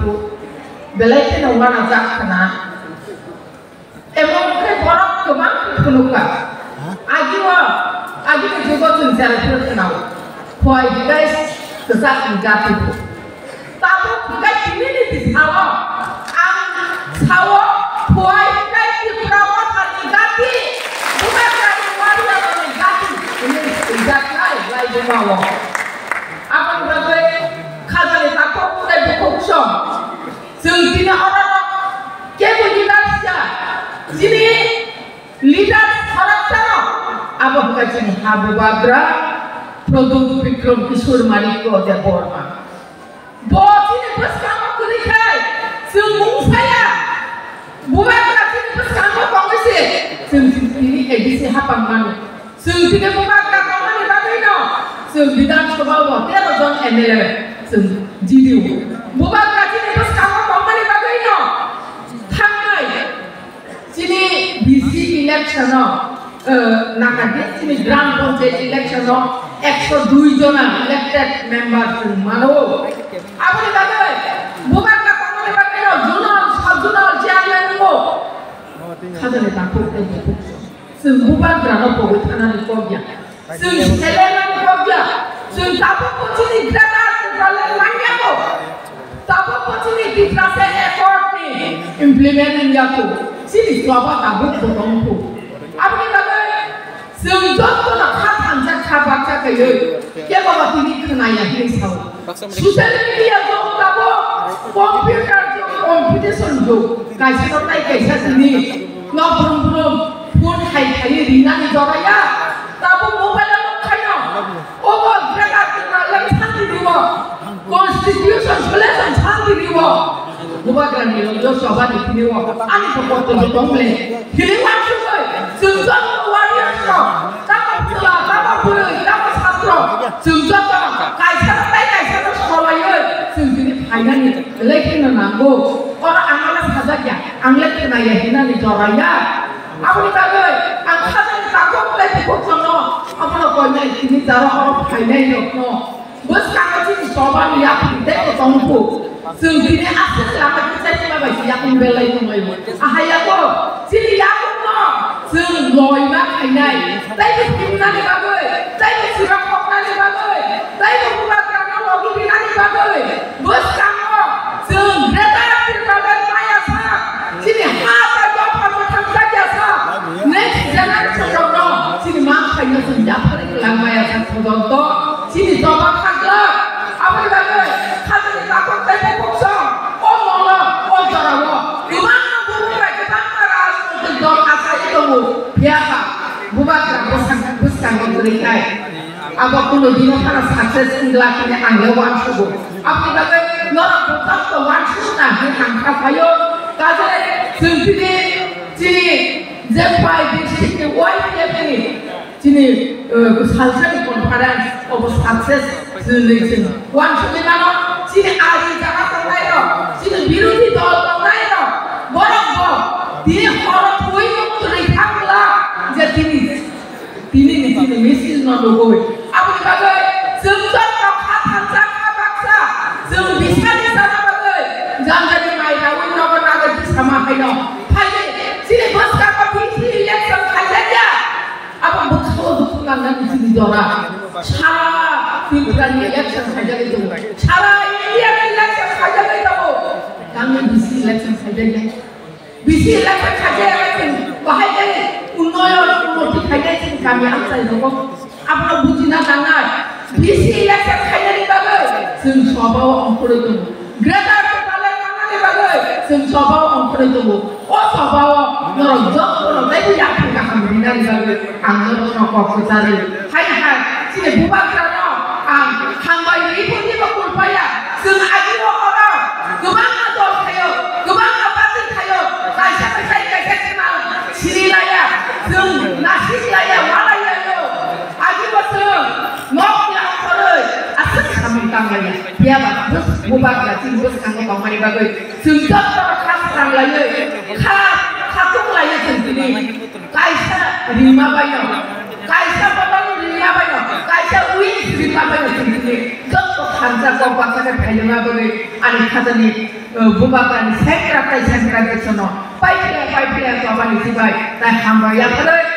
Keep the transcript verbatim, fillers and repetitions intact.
Ganthi Bolaikha wana jakhana emon ke borok gobang khuluka agiwa agi ke jogo जों jara khulkhnau Khowai Hinkhe Tipra Ganthi tabo Hinkhe community sawo ang sawo Khowai Hinkhe Tipra Dophani Ganthi Bolaikha Twf Ganthi ini jaklai lai demawo apa berarti khazali takok mulai bukoksom जों दिनै अरानो केबो लिडारसिया दिनै लिडार खराबसानो आबो गाजनि हाबो बाग्रा प्रदुत विक्रम किशोर मालिक देबरमा बदिनै बसकामो करिखाय जों मुंसाया बुबाग्रा दिनै बसकामो कमसे जों दिनै एडिसि हापांमानो जों दिनै बुबाग्रा कमानि बागैनो जों विधान सभायाव तेर जन एमएलए जों जिडिउ बुबाग्रा दिनै बसकामो Sini B C election no, nakade sini Grand Panchayat election no, one hundred two jona elected members mano. Apa ni bagai? Bukan kata mana bagai no, zonal, subzonal chairman mo. Kada ni takut ni takut. Sembuhan kerana pengetahuan ni kogya. Semseleman kogya. Semtapu kucing kerana sembalan manja mo. Tapu kucing kita se effort ni implement ni aku. Sini suapa tabuk potongku. Apa ni bagai? Sejauh tu nak khatam cak khabar cak kaya. Dia bawa ini kenaya ini sahaja. Sosial media tu tabuk, komputer tu competition tu. Kaisa tu naik kaisa sini. Nak belum belum pun hai hai rina ni joraya. Tabuk mobile tu kaya. Over mereka kita lagi santi diwa. Constitution selesan santi diwa. Bukan kerana dia sahabat di sini wah, ani pokok tu tomble, kini macam tu, sejak warrior tu, dapat pula, dapat pula, dapat satu, sejak tu, kaisa tu, kaisa tu sekolah ye, sejak hanya ni, lagi nanggo, orang angkat saja ya, angkat kena ya, kena ni joraya, apa ni bagai, angkat ni takut lagi pokok no, apa nak kau ni, ini cara orang kaya ni no, bos kalau sini sahabat ni apa kita tu tompu. Sungguh asal selama kita cuma bagi yang belai mulai. Ahaya ko, sini aku no, sung loy mak ayai. Tapi kita ni bagai, tapi surat kita ni bagai, tapi buat kerana logi kita ni bagai. Bos kamu, sung reta kita bermaya sah. Sini apa jawab kamu tak saja sah. Next jangan cakap sini mak ayai senjak hari kelang maya sah contoh. Sini coba kakak, apa ni bagai? Takut tembok kosong, oh malah, oh jarawa. Di mana bumi kita maras untuk dong asal itu biasa. Bukan bukan bukan memberikan. Apapun di mana sukses inglakinya anggawan subuh. Apa bagai orang bukan kawan sunnah di angkat ayo. Kaje sendiri sini Jepai district Y P F ni sini kesalsan konferensi of sukses sendiri. Wan sudah mana? Sini ahli jangan tengah itu, sini biru di tol tengah itu, borong borong, dia orang koi itu terlihat lah, jadi ini, ini ni sini mesin non koi. Apa bagai? Sejak tak khatam cakap baksa, sem bisa di sana bagai, jangan jadi main awin nak nak di sama kaino. Hai, sini bos kakak bisi lihat sama kaya. Apa betul betul ngan di sini jora, cara filteran election saja itu, cara dia election saja itu, kami bisi election saja ni, bisi election saja election, wahai jadi unoyo uno saja sih kami amsa itu kok, apa bujina tangan, bisi election saja ni bagai, semua orang itu, greater kepala tangan ni bagai, semua orang itu, oh semua orang jauh orang tapi yang kita kami ni bagai, anggur orang kau cari, hai hai, sini bukan kerana ang hambay ibu ni makulpaya sung agiro orang kemana tu kayo kemana pasti kayo kaisa kaisa kaisa kenal sini laya sung nasi laya malaya yo agiro sung nok yang koroi asal kami tangganya dia bagus bukan lagi bus kami kami bagai sung dokter kasang laya khas khasung laya sendiri kaisa lima bayo kaisa potong lima bayo kaisa win lima bayo sendiri hamsa ko paksa phailunga bagi ani khadani bubakan sekra kai sekra desono paipla paipla ko bani sibai ta hamba ya khadai